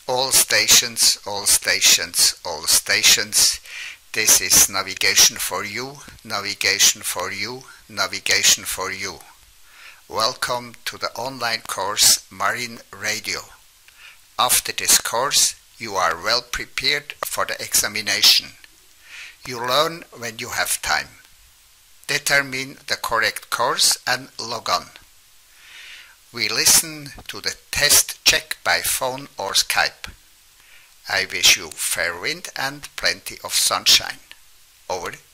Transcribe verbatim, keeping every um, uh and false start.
All stations, all stations, all stations. This is navigation for you, navigation for you, navigation for you. Welcome to the online course Marine Radio. After this course, you are well prepared for the examination. You learn when you have time. Determine the correct course and log on. We listen to the test check by phone or Skype. I wish you fair wind and plenty of sunshine. Over.